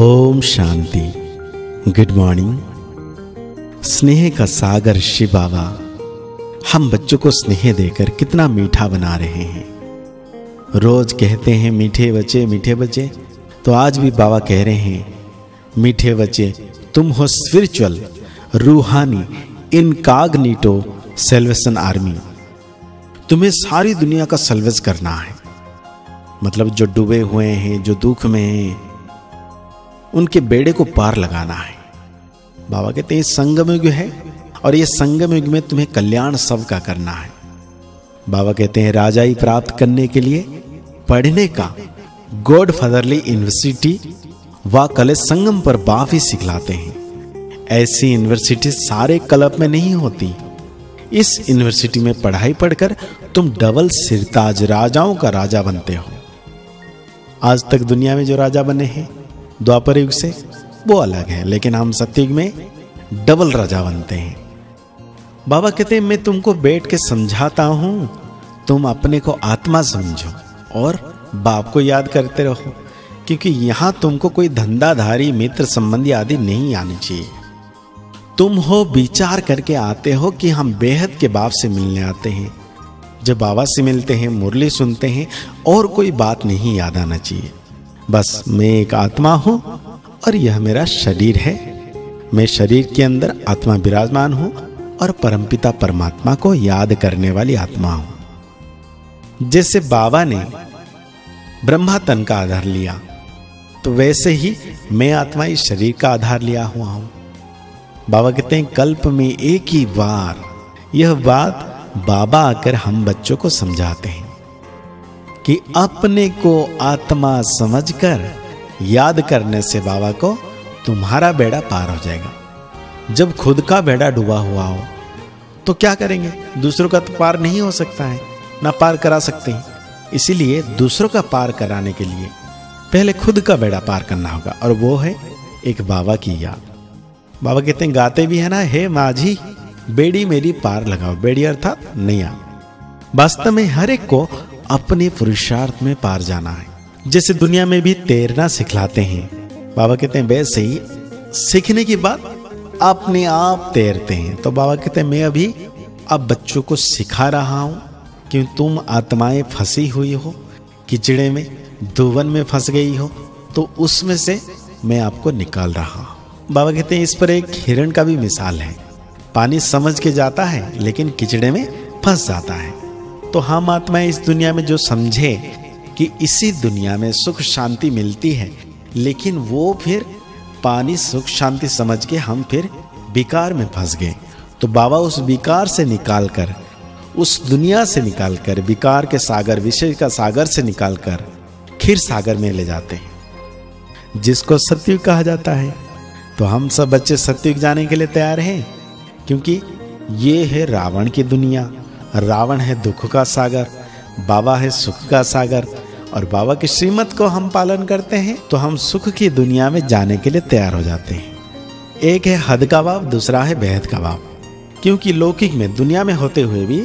Om Shanti. Good morning. स्नेह का सागर शिव बाबा हम बच्चों को स्नेह देकर कितना मीठा बना रहे हैं। रोज कहते हैं मीठे बच्चे मीठे बच्चे, तो आज भी बाबा कह रहे हैं मीठे बच्चे, तुम हो स्पिरिचुअल रूहानी इनकॉग्निटो सैल्वेशन आर्मी। तुम्हें सारी दुनिया का सल्वेज करना है। मतलब जो डूबे हुए हैं, जो दुख में हैं, उनके बेड़े को पार लगाना है। बाबा कहते हैं संगम युग है और ये संगम युग में तुम्हें कल्याण सबका करना है। बाबा कहते हैं राजाई प्राप्त करने के लिए पढ़ने का गॉड फादरली यूनिवर्सिटी व कॉलेज संगम पर बाप ही सिखलाते हैं। ऐसी यूनिवर्सिटी सारे क्लब में नहीं होती। इस यूनिवर्सिटी में पढ़ाई पढ़कर तुम डबल सिरताज राजाओं का राजा बनते हो। आज तक दुनिया में जो राजा बने हैं द्वापर युग से वो अलग है, लेकिन हम सतयुग में डबल राजा बनते हैं। बाबा कहते हैं मैं तुमको बैठ के समझाता हूं, तुम अपने को आत्मा समझो और बाप को याद करते रहो, क्योंकि यहां तुमको कोई धंधाधारी मित्र संबंधी आदि नहीं आनी चाहिए। तुम हो विचार करके आते हो कि हम बेहद के बाप से मिलने आते हैं। जब बाबा से मिलते हैं, मुरली सुनते हैं और कोई बात नहीं याद आना चाहिए। बस मैं एक आत्मा हूं और यह मेरा शरीर है। मैं शरीर के अंदर आत्मा विराजमान हूं और परमपिता परमात्मा को याद करने वाली आत्मा हूं। जैसे बाबा ने ब्रह्मा तन का आधार लिया, तो वैसे ही मैं आत्मा इस शरीर का आधार लिया हुआ हूं। बाबा कहते हैं कल्प में एक ही बार यह बात बाबा आकर हम बच्चों को समझाते हैं कि अपने को आत्मा समझकर याद करने से बाबा को तुम्हारा बेड़ा पार हो जाएगा। जब खुद का बेड़ा डूबा हुआ हो तो क्या करेंगे? दूसरों का तो पार नहीं हो सकता है, ना पार करा सकते हैं। इसीलिए दूसरों का पार कराने के लिए पहले खुद का बेड़ा पार करना होगा, और वो है एक बाबा की याद। बाबा कहते हैं गाते भी है ना, हे माझी बेड़ी मेरी पार लगाओ। बेड़ी अर्थात नैया। वास्तव में हर एक को अपने पुरुषार्थ में पार जाना है। जैसे दुनिया में भी तैरना सिखलाते हैं, बाबा कहते हैं वैसे ही सीखने के बाद अपने आप तैरते हैं। तो बाबा कहते हैं मैं अभी अब बच्चों को सिखा रहा हूं कि तुम आत्माएं फंसी हुई हो, कीचड़े में धुवन में फंस गई हो, तो उसमें से मैं आपको निकाल रहा हूं। बाबा कहते हैं इस पर एक हिरण का भी मिसाल है। पानी समझ के जाता है लेकिन कीचड़े में फंस जाता है। तो हम आत्माएं इस दुनिया में जो समझे कि इसी दुनिया में सुख शांति मिलती है, लेकिन वो फिर पानी सुख शांति समझ के हम फिर विकार में फंस गए। तो बाबा उस विकार से निकालकर, उस दुनिया से निकालकर, विकार के सागर, विषय का सागर से निकालकर खीर सागर में ले जाते हैं, जिसको सतयुग कहा जाता है। तो हम सब बच्चे सतयुग जाने के लिए तैयार हैं, क्योंकि ये है रावण की दुनिया। रावण है दुख का सागर, बाबा है सुख का सागर, और बाबा की श्रीमत को हम पालन करते हैं तो हम सुख की दुनिया में जाने के लिए तैयार हो जाते हैं। एक है हद का बाप, दूसरा है बेहद का बाप। क्योंकि लौकिक में दुनिया में होते हुए भी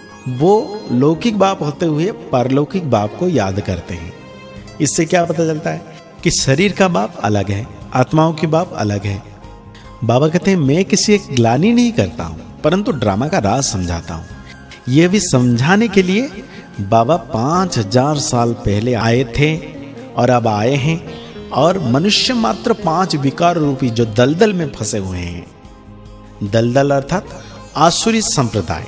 वो लौकिक बाप होते हुए परलौकिक बाप को याद करते हैं। इससे क्या पता चलता है कि शरीर का बाप अलग है, आत्माओं की बाप अलग है। बाबा कहते हैं मैं किसी एक ग्लानि नहीं करता हूं, परंतु ड्रामा का राज समझाता हूं। यह भी समझाने के लिए बाबा 5000 साल पहले आए थे और अब आए हैं, और मनुष्य मात्र 5 विकार रूपी जो दलदल में फंसे हुए हैं। दलदल अर्थात आसुरी संप्रदाय।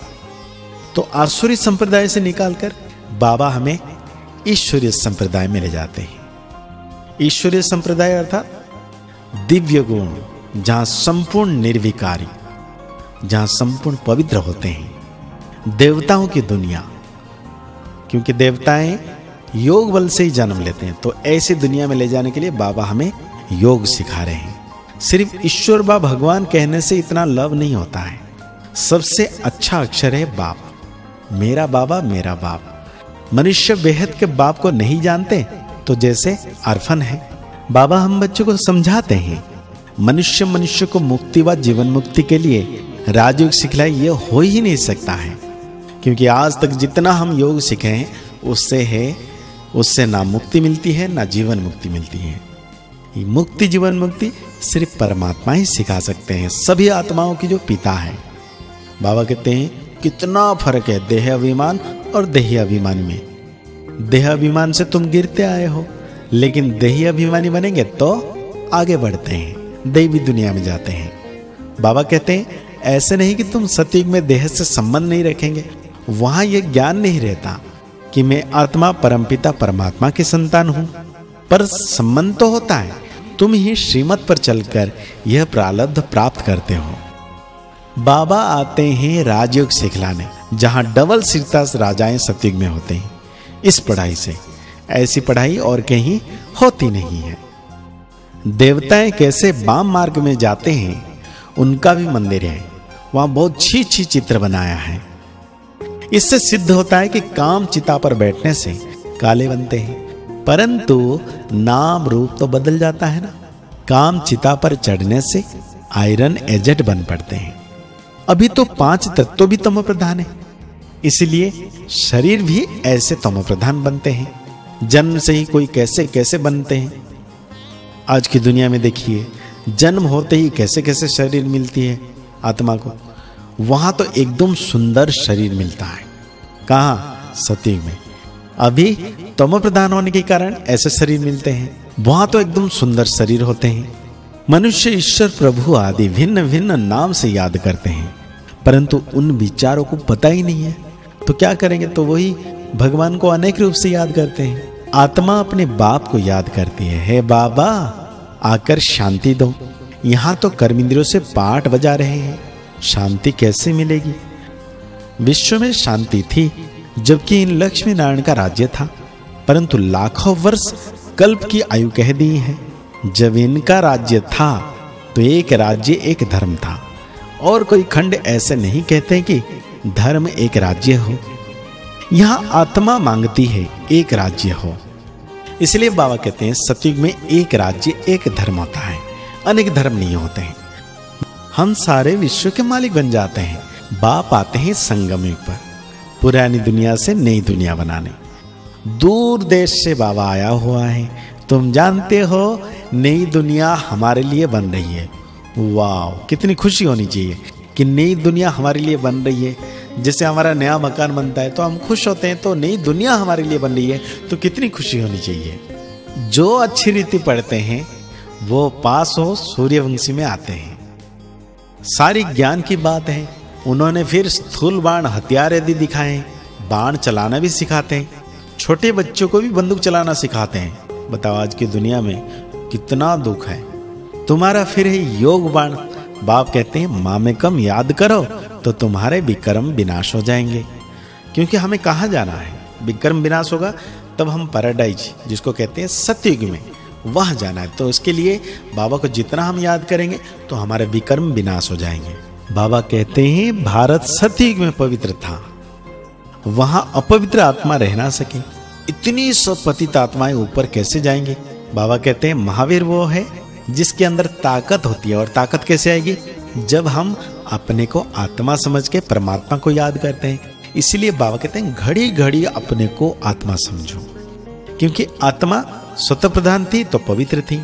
तो आसुरी संप्रदाय से निकालकर बाबा हमें ईश्वरीय संप्रदाय में ले जाते हैं। ईश्वरीय संप्रदाय अर्थात दिव्य गुण, जहां संपूर्ण निर्विकारी, जहां संपूर्ण पवित्र होते हैं। देवताओं की दुनिया, क्योंकि देवताएं योग बल से ही जन्म लेते हैं, तो ऐसी दुनिया में ले जाने के लिए बाबा हमें योग सिखा रहे हैं। सिर्फ ईश्वर बा भगवान कहने से इतना लव नहीं होता है। सबसे अच्छा अक्षर है बाप। मेरा बाबा मेरा बाप। मनुष्य बेहद के बाप को नहीं जानते तो जैसे अर्फन है। बाबा हम बच्चों को समझाते हैं मनुष्य को मुक्ति व जीवन मुक्ति के लिए राजयोग सिखलाए, ये हो ही नहीं सकता है। क्योंकि आज तक जितना हम योग सीखे हैं उससे ना मुक्ति मिलती है ना जीवन मुक्ति मिलती है। मुक्ति, जीवन मुक्ति सिर्फ परमात्मा ही सिखा सकते हैं, सभी आत्माओं की जो पिता है। बाबा कहते हैं कितना फर्क है देह अभिमान और देही अभिमान में। देह अभिमान से तुम गिरते आए हो, लेकिन देही अभिमानी बनेंगे तो आगे बढ़ते हैं, दैवी दुनिया में जाते हैं। बाबा कहते हैं ऐसे नहीं कि तुम सतयुग में देह से संबंध नहीं रखेंगे, वहां यह ज्ञान नहीं रहता कि मैं आत्मा परमपिता परमात्मा की संतान हूं, पर संबंध तो होता है। तुम ही श्रीमत पर चलकर यह प्रारब्ध प्राप्त करते हो। बाबा आते हैं राजयोग सिखलाने, जहां डबल सिरताज राजाएं सतयुग में होते हैं। इस पढ़ाई से ऐसी पढ़ाई और कहीं होती नहीं है। देवताएं कैसे वाम मार्ग में जाते हैं, उनका भी मंदिर है, वहां बहुत अच्छी चित्र बनाया है। इससे सिद्ध होता है कि काम चिता पर बैठने से काले बनते हैं, परंतु नाम रूप तो बदल जाता है ना। काम चिता पर चढ़ने से आयरन एजेंट बन पड़ते हैं। अभी तो 5 तत्व भी तमो प्रधान है, इसलिए शरीर भी ऐसे तमो प्रधान बनते हैं। जन्म से ही कोई कैसे कैसे बनते हैं। आज की दुनिया में देखिए, जन्म होते ही कैसे कैसे शरीर मिलती है आत्मा को। वहां तो एकदम सुंदर शरीर मिलता है। कहाँ? सतयुग में। अभी तमो प्रधान होने के कारण ऐसे शरीर मिलते हैं, वहां तो एकदम सुंदर शरीर होते हैं। मनुष्य ईश्वर प्रभु आदि भिन्न भिन्न नाम से याद करते हैं, परंतु उन विचारों को पता ही नहीं है, तो क्या करेंगे? तो वही भगवान को अनेक रूप से याद करते हैं। आत्मा अपने बाप को याद करती है, हे बाबा आकर शांति दो। यहां तो कर्मेंद्रियों से पाठ बजा रहे हैं, शांति कैसे मिलेगी? विश्व में शांति थी जबकि इन लक्ष्मी नारायण का राज्य था, परंतु लाखों वर्ष कल्प की आयु कह दी है। जब इनका राज्य था तो एक राज्य एक धर्म था, और कोई खंड ऐसे नहीं कहते कि धर्म एक राज्य हो। यहां आत्मा मांगती है एक राज्य हो। इसलिए बाबा कहते हैं सतयुग में एक राज्य एक धर्म होता है, अनेक धर्म नहीं होते हैं। हम सारे विश्व के मालिक बन जाते हैं। बाप आते हैं संगम युग पर, पुरानी दुनिया से नई दुनिया बनाने। दूर देश से बाबा आया हुआ है। तुम जानते हो नई दुनिया हमारे लिए बन रही है। वाह, कितनी खुशी होनी चाहिए कि नई दुनिया हमारे लिए बन रही है। जैसे हमारा नया मकान बनता है तो हम खुश होते हैं, तो नई दुनिया हमारे लिए बन रही है तो कितनी खुशी होनी चाहिए। जो अच्छी रीति पढ़ते हैं वो पास हो सूर्यवंशी में आते हैं। सारी ज्ञान की बात है। उन्होंने फिर स्थूल बाण हथियार यदि दिखाए, बाण चलाना भी सिखाते हैं, छोटे बच्चों को भी बंदूक चलाना सिखाते हैं। बताओ आज की दुनिया में कितना दुख है। तुम्हारा फिर है योग बाण। बाप कहते हैं मामेकम याद करो तो तुम्हारे विक्रम विनाश हो जाएंगे। क्योंकि हमें कहाँ जाना है? विक्रम विनाश होगा तब हम पैराडाइज, जिसको कहते हैं सतयुग में, वहां जाना है। तो उसके लिए बाबा को जितना हम याद करेंगे तो हमारे विक्रम विनाश हो जाएंगे। बाबा कहते हैं भारत सतयुग में पवित्र था, वहां अपवित्र आत्मा रह ना सके। इतनी सब पतित आत्माएं ऊपर कैसे जाएंगे? बाबा कहते हैं महावीर वो है जिसके अंदर ताकत होती है। और ताकत कैसे आएगी? जब हम अपने को आत्मा समझ के परमात्मा को याद करते हैं। इसलिए बाबा कहते हैं घड़ी घड़ी अपने को आत्मा समझो, क्योंकि आत्मा स्वतः प्रधान थी तो पवित्र थी।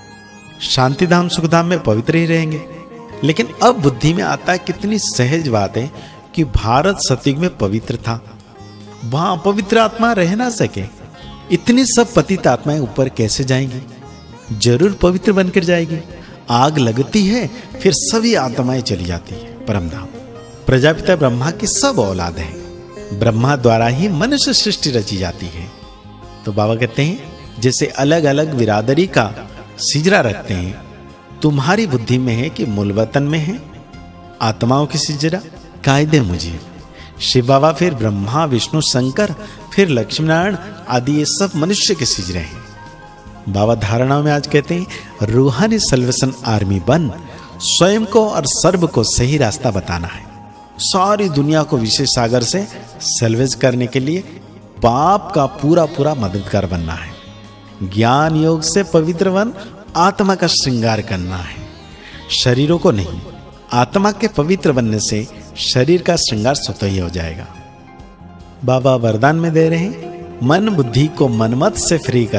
शांति धाम सुख धाम में पवित्र ही रहेंगे। लेकिन अब बुद्धि में आता है, कितनी सहज बात है कि भारत सतयुग में पवित्र था, वहां अपवित्र आत्मा रह ना सके। इतनी सब पतित आत्माएं ऊपर कैसे जाएंगी? जरूर पवित्र बनकर जाएगी। आग लगती है फिर सभी आत्माएं चली जाती है परमधाम। प्रजापिता ब्रह्मा की सब औलाद है, ब्रह्मा द्वारा ही मनुष्य सृष्टि रची जाती है। तो बाबा कहते हैं जैसे अलग अलग बिरादरी का सिजरा रखते हैं, तुम्हारी बुद्धि में है कि मूल वतन में है आत्माओं की सिजरा कायदे मुझे। शिव बाबा फिर ब्रह्मा विष्णु शंकर फिर लक्ष्मी नारायण आदि ये सब मनुष्य के सिजरे हैं। बाबा धारणाओं में आज कहते हैं रूहानी सल्वेशन आर्मी बन, स्वयं को और सर्व को सही रास्ता बताना है। सारी दुनिया को विशेष सागर से सल्वेज करने के लिए पाप का पूरा पूरा मददगार बनना है। ज्ञान योग से पवित्र बन आत्मा का श्रृंगार करना है, शरीरों को नहीं। आत्मा के पवित्र बनने से शरीर का श्रृंगार स्वतः ही हो जाएगा। बाबा वरदान में दे रहे हैं मन बुद्धि को मनमत से फ्री कर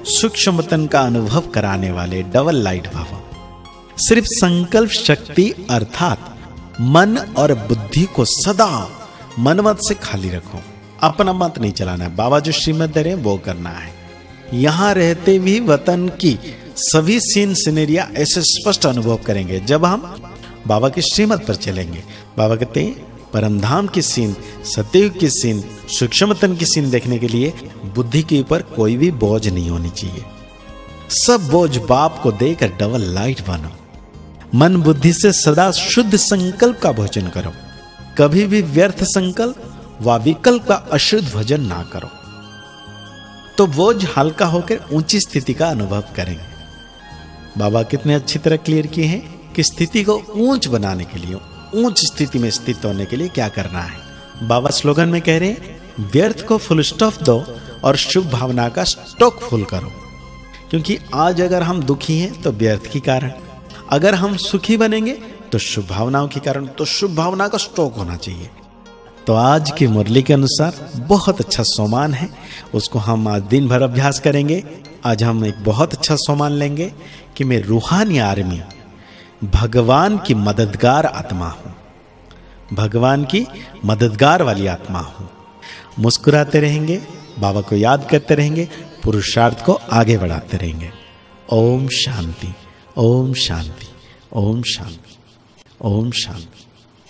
सूक्ष्मतन का अनुभव कराने वाले डबल लाइट भव। सिर्फ संकल्प शक्ति अर्थात मन और बुद्धि को सदा मनमत से खाली रखो, अपना मत नहीं चलाना है। बाबा जो श्रीमत दे रहे हैं वो करना है। यहां रहते भी वतन की सभी सीन सिनेरिया ऐसे स्पष्ट अनुभव करेंगे जब हम बाबा की श्रीमत पर चलेंगे। बाबा कहते हैं परमधाम की सीन, सत्ययुग की सीन, सूक्ष्मतन की सीन देखने के लिए बुद्धि के ऊपर कोई भी बोझ नहीं होनी चाहिए। सब बोझ बाप को देकर डबल लाइट बनो। मन बुद्धि से सदा शुद्ध संकल्प का भोजन करो। कभी भी व्यर्थ संकल्प व विकल्प का अशुद्ध भजन ना करो, तो बोझ हल्का होकर ऊंची स्थिति का अनुभव करेंगे। बाबा कितने अच्छी तरह क्लियर किए हैं कि स्थिति को ऊंच बनाने के लिए, ऊंच स्थिति में स्थित होने के लिए क्या करना है। बाबा स्लोगन में कह रहे हैं व्यर्थ को फुल स्टॉप दो और शुभ भावना का स्टॉक फुल करो। क्योंकि आज अगर हम दुखी हैं तो व्यर्थ के कारण, अगर हम सुखी बनेंगे तो शुभ भावनाओं के कारण। तो शुभ भावना का स्टॉक होना चाहिए। तो आज की मुरली के अनुसार बहुत अच्छा सोमान है, उसको हम आज दिन भर अभ्यास करेंगे। आज हम एक बहुत अच्छा सोमान लेंगे कि मैं रूहानी आर्मी, भगवान की मददगार आत्मा हूं, भगवान की मददगार वाली आत्मा हूं। मुस्कुराते रहेंगे, बाबा को याद करते रहेंगे, पुरुषार्थ को आगे बढ़ाते रहेंगे। ओम शांति, ओम शांति, ओम शांति, ओम शांति।